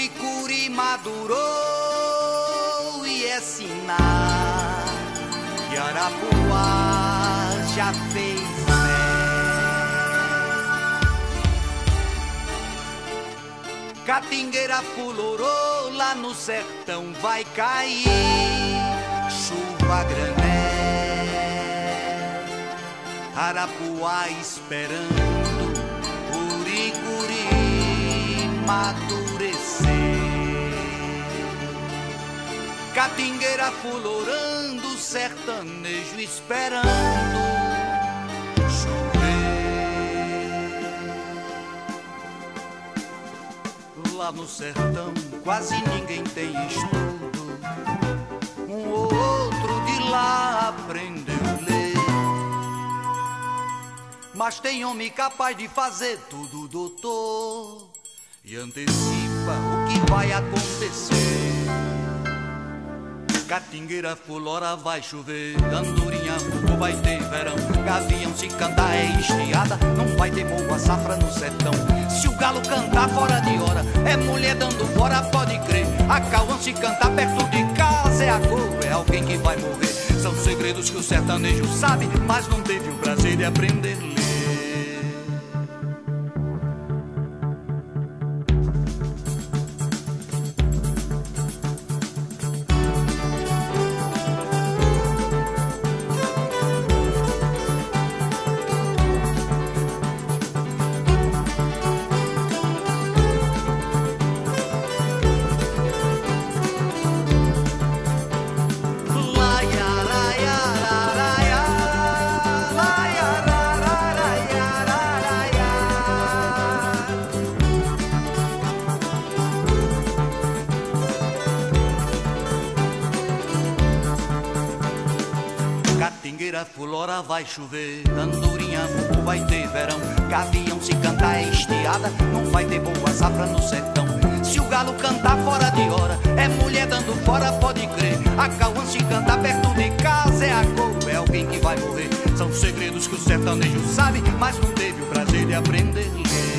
Uricuri madurou e é sinal que Arapuá já fez mel. Catingueira fulorou, lá no sertão vai cair chuva granel. Arapuá esperando Uricuri amadurecer. Catingueira fulorando, sertanejo esperando chover. Lá no sertão quase ninguém tem estudo, um ou outro de lá aprendeu a ler, mas tem homem capaz de fazer tudo, doutor, e antecipa o que vai acontecer. Catingueira fulora, vai chover, andorinha fogo, vai ter verão, gavião se cantar é estiada, não vai ter boa safra no sertão. Se o galo cantar fora de hora, é mulher dando fora, pode crer. A cauã se cantar perto de casa, é a cor, é alguém que vai morrer. São segredos que o sertanejo sabe, mas não teve o prazer de aprender a ler. Catingueira fulora, vai chover, andorinha fogo, vai ter verão, gavião se cantar é estiada, não vai ter boa safra no sertão. Se o galo cantar fora de hora, é mulher dando fora, pode crer. A cauã se cantar perto de casa, é a cor, é alguém que vai morrer. São segredos que o sertanejo sabe, mas não teve o prazer de aprender a ler.